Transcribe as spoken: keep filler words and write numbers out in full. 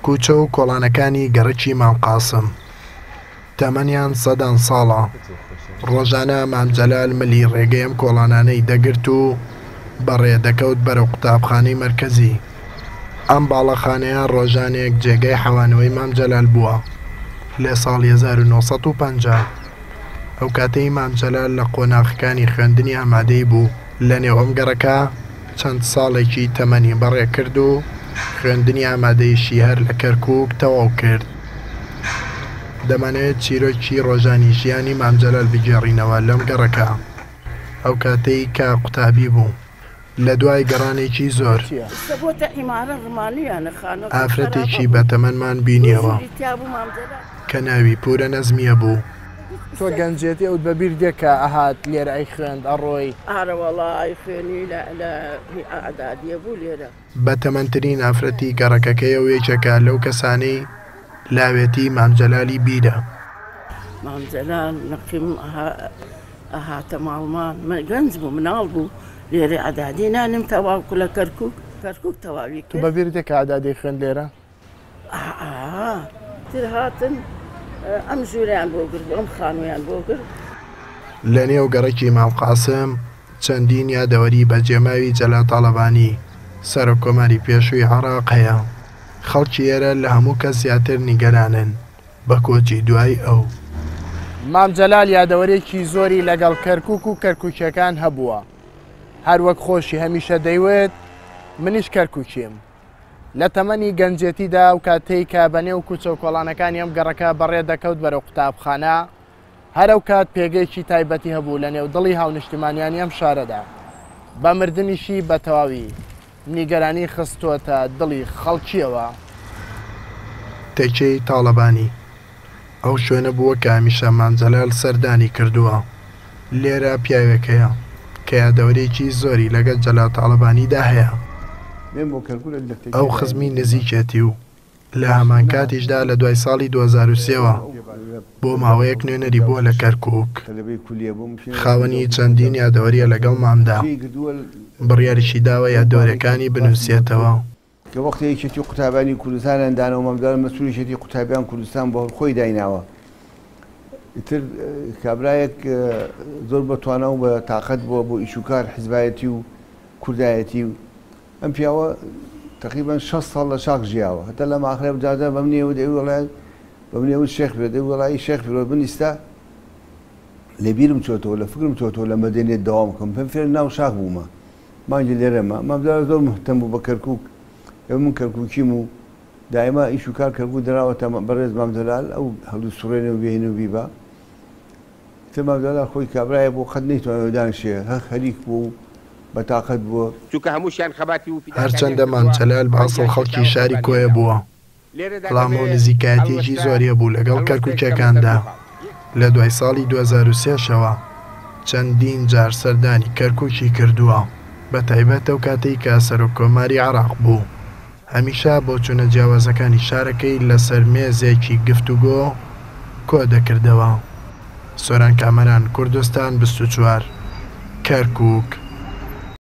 کوچە و کۆڵانەکانی گەڕەکی مام قاسم تەمەنیان سەدان ساڵە. ڕۆژانە مام جەلال ملی ڕێگەی ئەم کۆڵانانەی دەگرت و بەڕێ دەکەوت بەرەو قوتابخانەی مەرکەزی. ئەم باڵەخانەیە ڕۆژانێک جێگەی حەوانەوەی مام جەلال بووە لە ساڵی هەزار و نۆ سەد و پەنجا. ئەو کاتەی مام جەلال لە قۆناغەکانی خوێندنی ئامادەی بوو لە نێو ئەم گەڕەکە چەند ساڵێکی تەمەنی بەڕێ کرد و خوێندنی ئامادەیشی هەر لە کەرکووک تەواو کرد. دەمانەوێت چیرۆکی ڕۆژانی ژیانی مام جەلال بگێڕینەوە لەم گەڕەکە. ئەو کاتەی کە قوتابی بوو لە دوای گەڕانێکی زۆر ئافرەتێکی بەتەمەنمان بینیەوە کە ناوی پورە نەزمیە بوو. تۆ گەنجێتی ئەوت بەبیر دێکە ئەهات لێرە ئەی خوێند ئەڕۆی ئارەوەڵای خوێنی لە ئەعدادیە بوو لێرە. بەتەمەنترین ئافرەتی گەڕەکەکەی و یەکێکە لەو کەسانەی لاوێتی مام جەلالی بیرە. مام جەلال نەقیم ئەهاتە ماڵمان گەنج بوو مناڵ بوو لێرە ئەعدادی نانم تەواو لە کەرکووک کەرکووک تەواوی تو بەبیر دێکە ئەعدادی خوێند لێرە؟ تر هاتن ئەم ژووریان بۆ گرت ئەم خانوویان بۆ گرت. لە نێو گەڕێکی مام قاسم چەندین یادەوەری بەجێماوی جەلال تاڵەبانی سەرۆکۆماری پێشووی عێراق هەیە. خەڵکی ئێرە لە هەموو کەس زیاتر نیگەرانن بە کۆچی دوای ئەو. مام جەلال یادەوەرێکی زۆری لەگەڵ کەرکووک و کەرکووکیەکان هەبووە. هەروەک خۆشی هەمیشە دەیوێت منیش کەرکووکیم. لە تەمەنی گەنجێتیدا و کاتەی کە بەنێو کوچە و کۆڵانەکانی ئەم گەڕەکە بەڕێ دەکەوت بەرەو قوتابخانە هەرەو کات پێگەیەکی تایبەتی هەبوو لە نێو دڵی هاونیشتیمانیانی ئەم شارەدا. بە مردنیشی بە تەواوی نیگەرانی خستووەتە دڵی خەڵکیەوە. تێکەی تاڵەبانی ئەو شوێنە بووە کە هەمیشە مام جەلال سەردانی کردووە. لێرە پیاوێکەیە کە یادەوەرێکی زۆری لەگەڵ جەلال تاڵەبانیدا هەیە. ئەو خزمی نزیکێتی و لە هەمان کاتیشدا لە دوای ساڵی دوو هەزار و سێەوە بۆ ماوەیەک نوێنەری بووە لە کەرکووک. خاوەنی چەندین یادەوەریە لەگەڵ مامدا بڕیاریشی داوە یادەوەریەکانی بنووسێتەوە. کە وەختەیەکێتی قوتابانی کوردستان دانەوە مامدار مەسئولیەتی قوتابیان کوردستان بۆ خۆی دایناوە. ئیتر کابرایەک زۆر بەتوانە و بە تااقەت بووە بۆ ئیشوکار حیزبایەتی و کوردایەتی و ئەم پیاوە تقریبان شەش ساڵ لە شاق ژیاوە. هەتا لە ماخرە بجادا بەم نێوە دەی وڵای بەم نێوت شێخ بێت دەی وڵایی شێخ فرۆ بنیستا لە بیرم چۆتەوە لە فکرم چۆتەوە لە مەدەنێت دەوام بکەم پێم فێر ناو شاق بوومە مانگی لێرەمە مامدار زۆر مهتەم بوو بە کەرکووک. ئەو من کەرکووکیم و دائما ئیشوکار کەرکوو دراوەتە بەڕێز مام جەلال ئەو هەڵوو سوڕێنە و بێنە و بیبا تر مام جەلال خۆی کابرایە بۆ قەت نەیتوانێت دانیشێ هەر خەریک بوو بەتاقەت بووە. چونکە هەمووشیان خەباتی و هەرچەندە مام جەلال بە ئەسڵ خەڵکی شاری کۆیە بووە بەڵام ئەو نزیکایەتێکی زۆریە بوو لەگەڵ کەرکووکیەکاندا. لە دوای ساڵی دوو هەزار و سێشەوە چەندین جار سەردانی کەرکووکی کردووە بە تایبەت ئەو کاتەی کە سەرۆکۆماری عێراق بوو. هەمیشە بۆ چوونە جیاوازەکانی شارەکەی لەسەر مێزێکی گفتوگۆ کۆ دەکردەوە. سۆران کامەران کوردستان بیست و چوار کەرکووک.